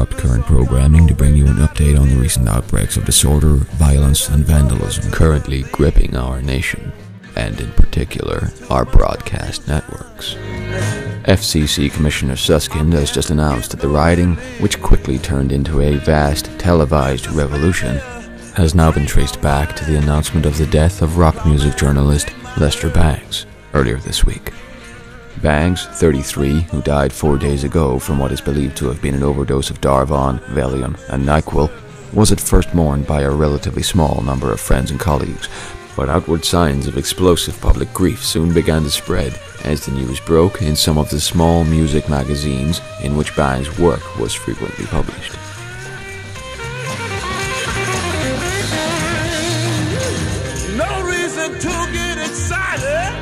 interrupt current programming to bring you an update on the recent outbreaks of disorder, violence, and vandalism currently gripping our nation, and in particular, our broadcast networks. FCC Commissioner Suskind has just announced that the rioting, which quickly turned into a vast televised revolution, has now been traced back to the announcement of the death of rock music journalist Lester Bangs earlier this week. Bangs, 33, who died 4 days ago from what is believed to have been an overdose of Darvon, Valium, and NyQuil, was at first mourned by a relatively small number of friends and colleagues, but outward signs of explosive public grief soon began to spread as the news broke in some of the small music magazines in which Bangs' work was frequently published. No reason to get excited.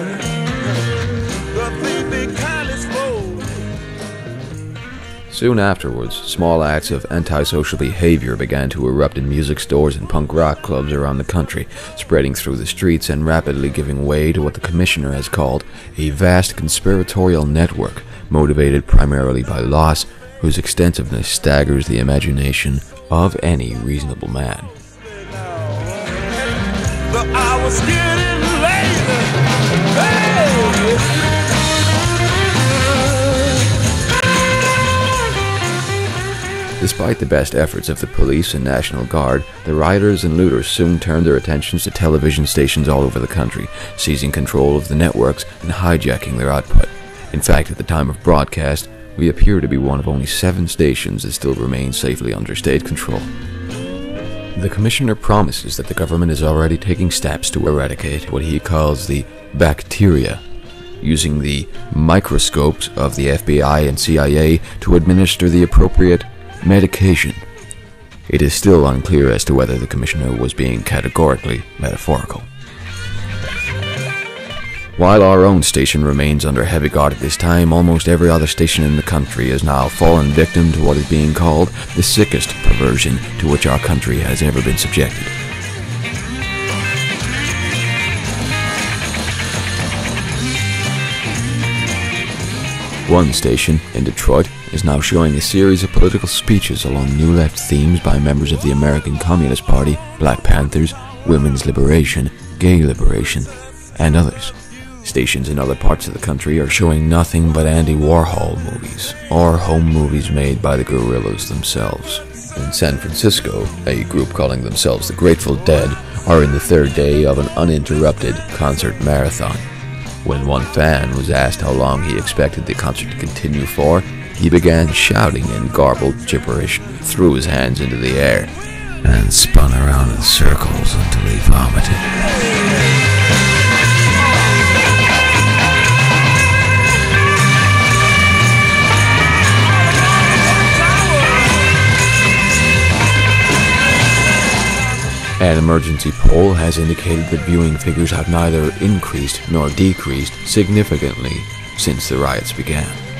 Soon afterwards, small acts of antisocial behavior began to erupt in music stores and punk rock clubs around the country, spreading through the streets and rapidly giving way to what the commissioner has called a vast conspiratorial network motivated primarily by loss, whose extensiveness staggers the imagination of any reasonable man. But I was getting lazy. Hey! Despite the best efforts of the police and National Guard, the rioters and looters soon turned their attentions to television stations all over the country, seizing control of the networks and hijacking their output. In fact, at the time of broadcast, we appear to be one of only 7 stations that still remain safely under state control. The Commissioner promises that the government is already taking steps to eradicate what he calls the bacteria, using the microscopes of the FBI and CIA to administer the appropriate medication. It is still unclear as to whether the Commissioner was being categorically metaphorical. While our own station remains under heavy guard at this time, almost every other station in the country has now fallen victim to what is being called the sickest perversion to which our country has ever been subjected. One station, in Detroit, is now showing a series of political speeches along New Left themes by members of the American Communist Party, Black Panthers, women's liberation, gay liberation, and others. Stations in other parts of the country are showing nothing but Andy Warhol movies, or home movies made by the guerrillas themselves. In San Francisco, a group calling themselves the Grateful Dead are in the 3rd day of an uninterrupted concert marathon. When one fan was asked how long he expected the concert to continue for, he began shouting in garbled gibberish, threw his hands into the air, and spun around in circles until he vomited. An emergency poll has indicated that viewing figures have neither increased nor decreased significantly since the riots began.